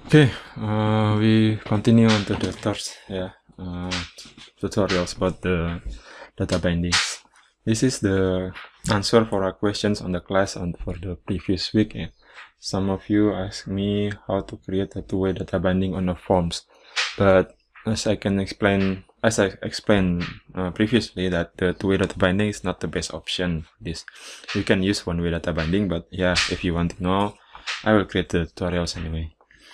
Okay, we continue on to the third tutorials about the data bindings. This is the answer for our questions on the class and for the previous week. Some of you asked me how to create a two-way data binding on the forms, but as I explained previously, that the two-way data binding is not the best option. You can use one-way data binding, but yeah, if you want to know, I will create the tutorials anyway.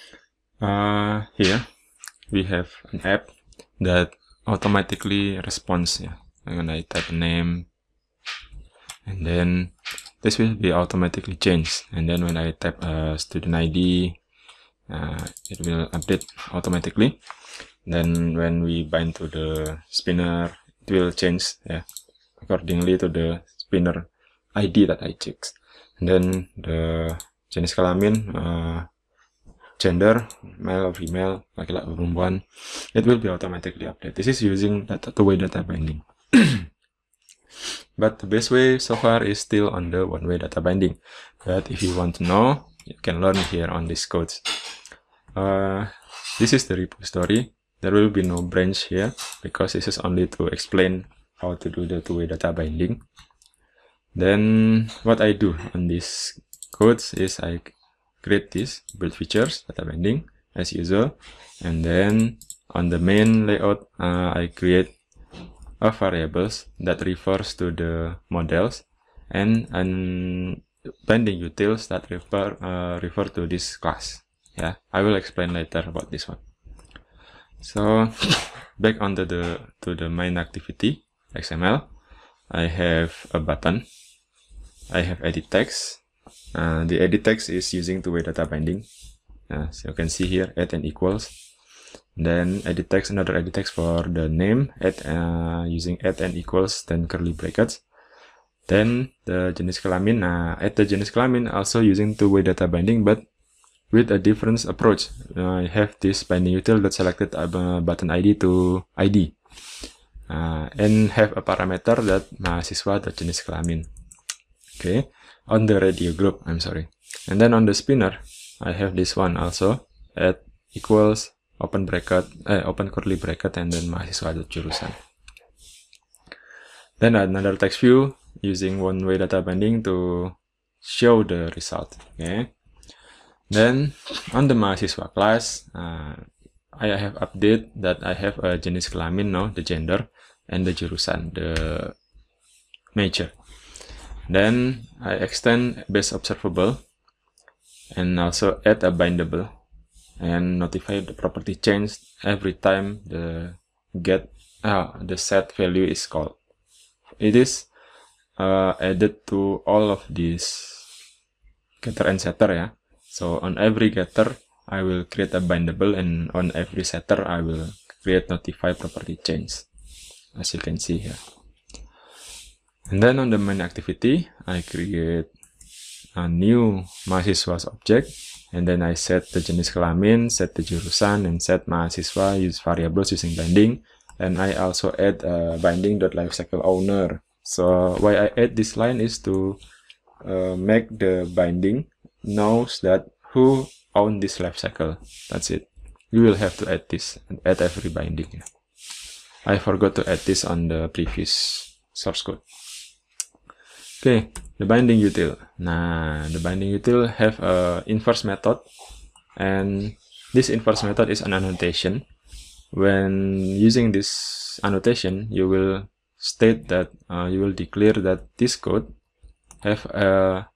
Here we have an app that automatically responds. When I type a name, and then this will be automatically changed, and then when I type a student ID, it will update automatically. Then when we bind to the spinner, it will change accordingly to the spinner ID that I checked. And then the jenis kelamin, gender, male or female, laki-laki atau perempuan, it will be automatically updated. This is using two-way data binding. But the best way so far is still on the one-way data binding. But if you want to know, you can learn here on this code. This is the repository. There will be no branch here because this is only to explain how to do the two-way data binding. Then what I do on this code is I create this build features data binding as usual, and then on the main layout I create a variables that refers to the models and binding utils that refer to this class. I will explain later about this one. So back onto the main activity XML, I have a button, I have edit text. The edit text is using two-way data binding. So you can see here add and equals. Then edit text, another edit text for the name, using add and equals, then curly brackets. Then the jenis kelamin, add the jenis kelamin also using two-way data binding, but with a different approach. I have this binding util that selected button ID to ID, and have a parameter that mahasiswa.jenis kelamin. Okay, on the radio group, I'm sorry. And then on the spinner, I have this one also, add equals, open curly bracket, and then mahasiswa.jurusan. Then another text view using one-way data binding to show the result. Okay. Then on the mahasiswa class, I have update that I have a jenis kelamin now, the gender, and the jurusan, the major. Then I extend base observable and also add a bindable and notify the property change every time the set value is called. It is added to all of these getter and setter. So on every getter I will create a bindable, and on every setter I will create notify property change, as you can see here. And then on the main activity, I create a new mahasiswa's object, and then I set the jenis kelamin, set the jurusan, and set mahasiswa, use variables using binding. And I also add a binding.lifecycle owner. So why I add this line is to make the binding knows that who owns this lifecycle. That's it. You will have to add this and add every binding. I forgot to add this on the previous source code. Okay, the binding util. The binding util have a inverse method, and this inverse method is an annotation. When using this annotation, you will state that you will declare that this code have a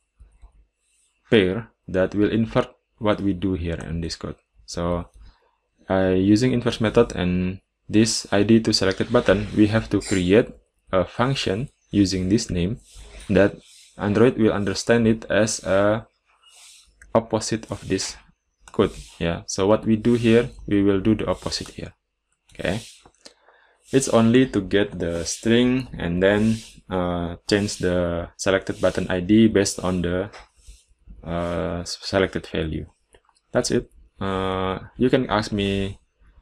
pair that will invert what we do here in this code. So using inverse method and this ID to selected button, we have to create a function using this name that Android will understand it as a opposite of this code. So what we do here, we will do the opposite here. Okay, it's only to get the string and then change the selected button ID based on the selected value. That's it. You can ask me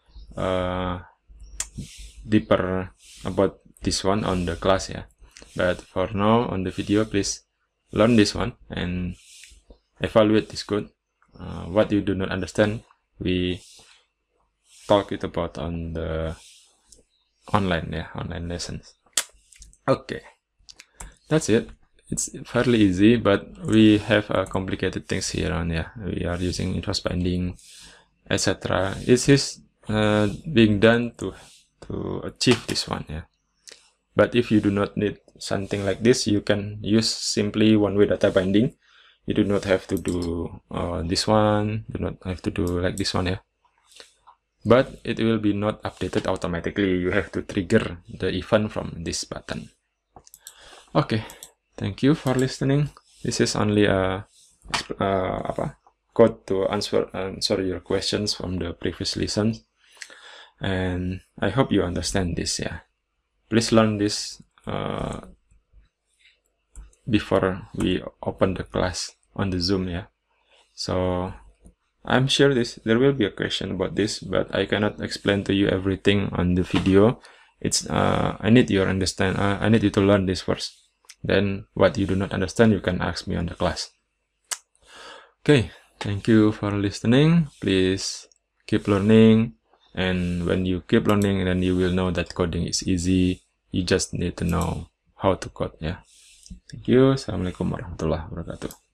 deeper about this one on the class, but for now on the video, please learn this one and evaluate this code. What you do not understand, we talk it about on the online lessons. Okay, that's it. It's fairly easy, but we have complicated things here on. We are using interest binding, etc. It is being done to achieve this one. But if you do not need something like this, you can use simply one-way data binding. You do not have to do this one, do not have to do like this one. But it will be not updated automatically. You have to trigger the event from this button. Okay, thank you for listening. This is only a code to answer your questions from the previous lessons, and I hope you understand this. Please learn this before we open the class on the Zoom. So I'm sure there will be a question about this, but I cannot explain to you everything on the video. I need you to learn this first. Then what you do not understand, you can ask me on the class. Okay, thank you for listening. Please keep learning, and when you keep learning, then you will know that coding is easy. You just need to know how to code. Thank you. Assalamualaikum warahmatullahi wabarakatuh.